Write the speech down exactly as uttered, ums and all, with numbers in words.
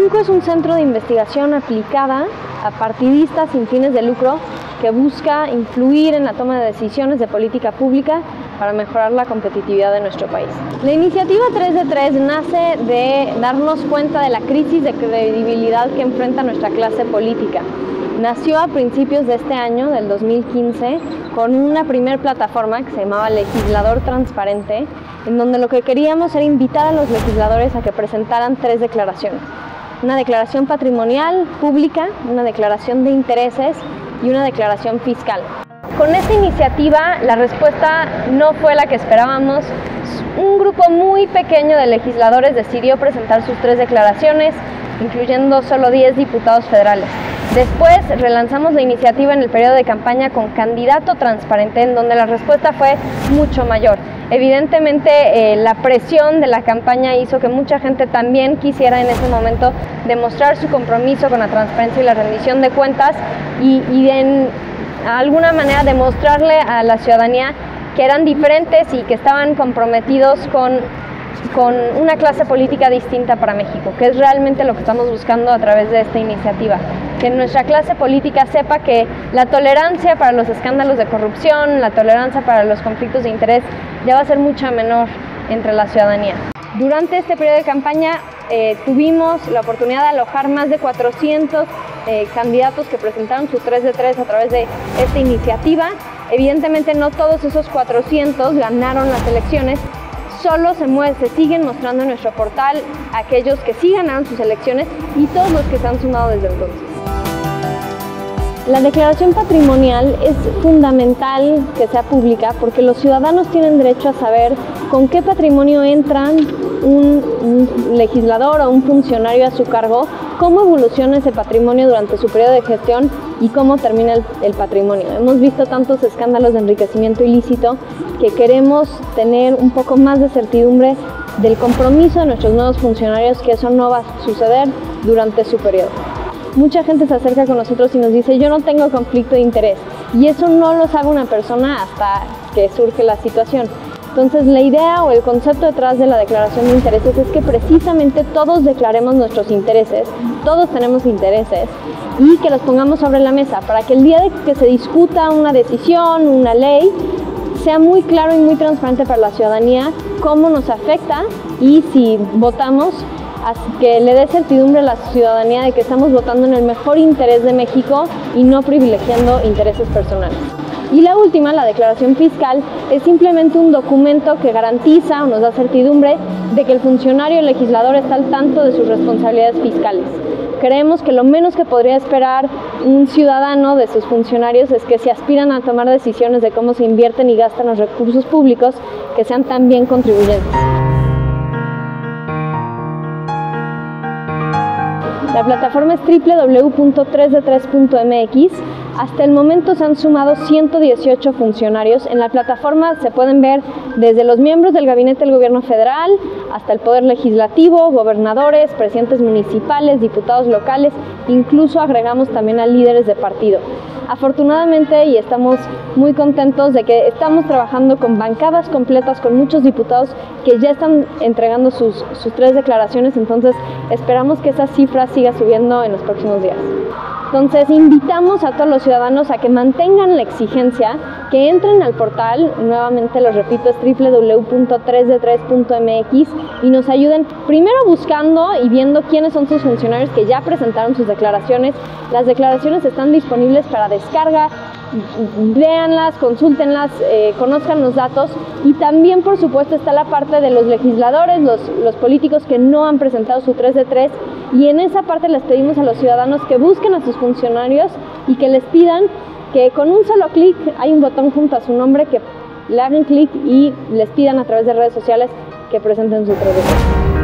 cinco es un centro de investigación aplicada a partidistas sin fines de lucro que busca influir en la toma de decisiones de política pública para mejorar la competitividad de nuestro país. La iniciativa tres de tres nace de darnos cuenta de la crisis de credibilidad que enfrenta nuestra clase política. Nació a principios de este año, del dos mil quince, con una primer plataforma que se llamaba Legislador Transparente, en donde lo que queríamos era invitar a los legisladores a que presentaran tres declaraciones. Una declaración patrimonial pública, una declaración de intereses y una declaración fiscal. Con esta iniciativa la respuesta no fue la que esperábamos. Un grupo muy pequeño de legisladores decidió presentar sus tres declaraciones, incluyendo solo diez diputados federales. Después relanzamos la iniciativa en el periodo de campaña con Candidato Transparente, en donde la respuesta fue mucho mayor. Evidentemente eh, la presión de la campaña hizo que mucha gente también quisiera en ese momento demostrar su compromiso con la transparencia y la rendición de cuentas y, y de en alguna manera demostrarle a la ciudadanía que eran diferentes y que estaban comprometidos con con una clase política distinta para México, que es realmente lo que estamos buscando a través de esta iniciativa. Que nuestra clase política sepa que la tolerancia para los escándalos de corrupción, la tolerancia para los conflictos de interés ya va a ser mucha menor entre la ciudadanía. Durante este periodo de campaña eh, tuvimos la oportunidad de alojar más de cuatrocientos eh, candidatos que presentaron su tres de tres a través de esta iniciativa. Evidentemente no todos esos cuatrocientos ganaron las elecciones. Solo se, se siguen mostrando en nuestro portal aquellos que sí ganaron sus elecciones y todos los que se han sumado desde entonces. La declaración patrimonial es fundamental que sea pública porque los ciudadanos tienen derecho a saber con qué patrimonio entran un, un legislador o un funcionario a su cargo, cómo evoluciona ese patrimonio durante su periodo de gestión y cómo termina el, el patrimonio. Hemos visto tantos escándalos de enriquecimiento ilícito que queremos tener un poco más de certidumbre del compromiso de nuestros nuevos funcionarios, que eso no va a suceder durante su periodo. Mucha gente se acerca con nosotros y nos dice: yo no tengo conflicto de interés, y eso no lo sabe una persona hasta que surge la situación. Entonces la idea o el concepto detrás de la declaración de intereses es que precisamente todos declaremos nuestros intereses, todos tenemos intereses, y que los pongamos sobre la mesa para que el día de que se discuta una decisión, una ley, sea muy claro y muy transparente para la ciudadanía cómo nos afecta, y si votamos, que le dé certidumbre a la ciudadanía de que estamos votando en el mejor interés de México y no privilegiando intereses personales. Y la última, la declaración fiscal, es simplemente un documento que garantiza o nos da certidumbre de que el funcionario legislador está al tanto de sus responsabilidades fiscales. Creemos que lo menos que podría esperar un ciudadano de sus funcionarios es que si aspiran a tomar decisiones de cómo se invierten y gastan los recursos públicos, que sean también contribuyentes. La plataforma es doble u doble u doble u punto tres de tres punto m x. Hasta el momento se han sumado ciento dieciocho funcionarios. En la plataforma se pueden ver desde los miembros del Gabinete del Gobierno Federal hasta el Poder Legislativo, gobernadores, presidentes municipales, diputados locales, incluso agregamos también a líderes de partido. Afortunadamente, y estamos muy contentos de que estamos trabajando con bancadas completas, con muchos diputados que ya están entregando sus, sus tres declaraciones, entonces esperamos que esa cifra siga subiendo en los próximos días. Entonces invitamos a todos los ciudadanos a que mantengan la exigencia, que entren al portal, nuevamente lo repito, es doble u doble u doble u punto tres de tres punto m x, y nos ayuden primero buscando y viendo quiénes son sus funcionarios que ya presentaron sus declaraciones. Las declaraciones están disponibles para descarga, véanlas, consúltenlas, eh, conozcan los datos, y también por supuesto está la parte de los legisladores, los, los políticos que no han presentado su tres de tres, y en esa parte les pedimos a los ciudadanos que busquen a sus funcionarios y que les pidan que con un solo clic, hay un botón junto a su nombre, que le hagan clic y les pidan a través de redes sociales que presenten su tres de tres.